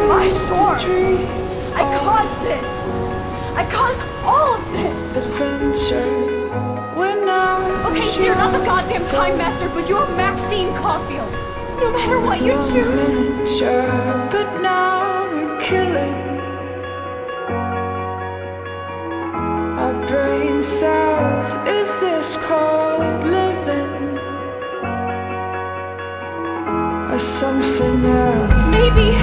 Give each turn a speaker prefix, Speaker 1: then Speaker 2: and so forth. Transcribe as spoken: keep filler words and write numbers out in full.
Speaker 1: I swore! I caused this! I caused all of this!
Speaker 2: Adventure. When I
Speaker 1: Okay, so you're not the goddamn time master, but you're Maxine Caulfield! No matter what you choose!
Speaker 2: Miniature, but now we're killing. Our brain cells, is this called living? Or something else?
Speaker 1: Maybe